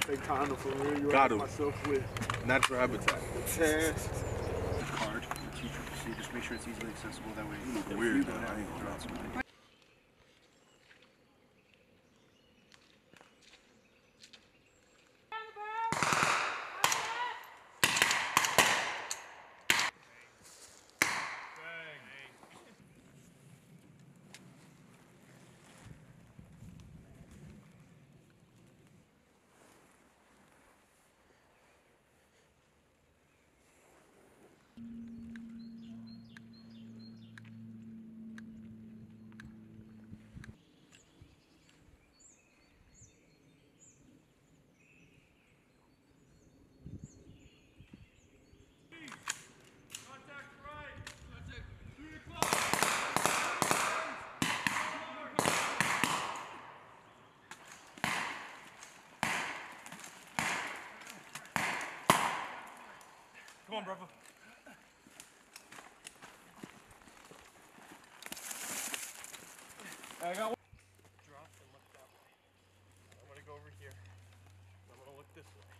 They kind of familiar Got him. myself with Natural habitat. test. Card for the teacher to see. Just make sure it's easily accessible. That way, You look weird, man. I ain't gonna lie. Come on, brother. I got one. Drop and look that way. I'm going to go over here. I'm going to look this way.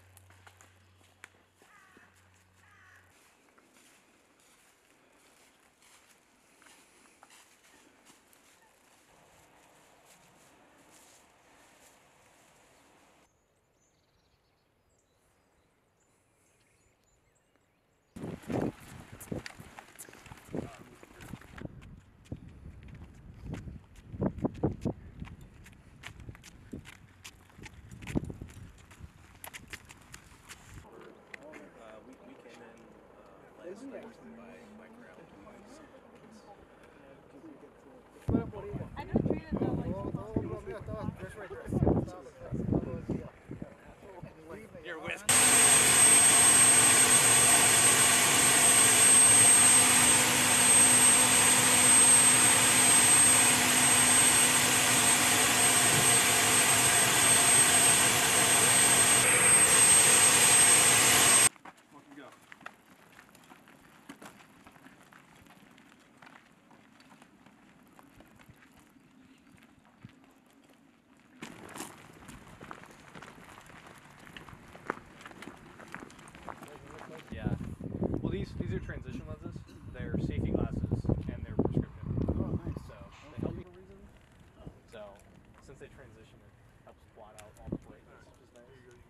I don't treat it that way. You're whiskey. Yeah. Well, these are transition lenses. They're safety glasses and they're prescription. Oh, nice. So they help you for a reason. So since they transition, it helps blot out all the brightness, which is nice.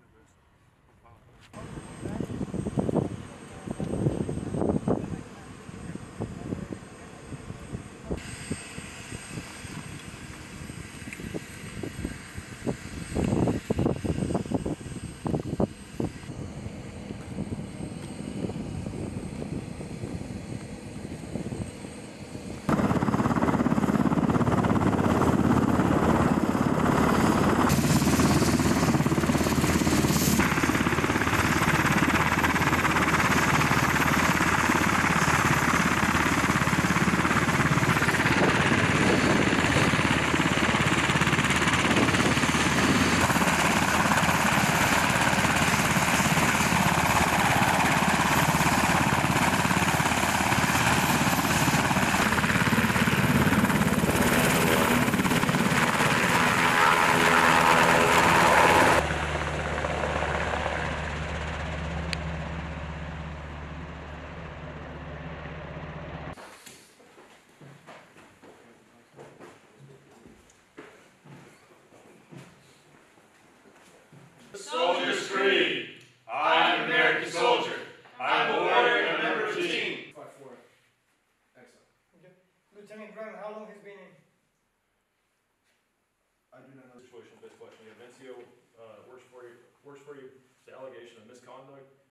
Soldier's Creed. I'm an American soldier. I'm a warrior and a member of the team. 5-4. Excellent. Okay. Lieutenant Graham, how long has been in? I do not know the situation, best question. Yeah, Vencio works for you. The allegation of misconduct.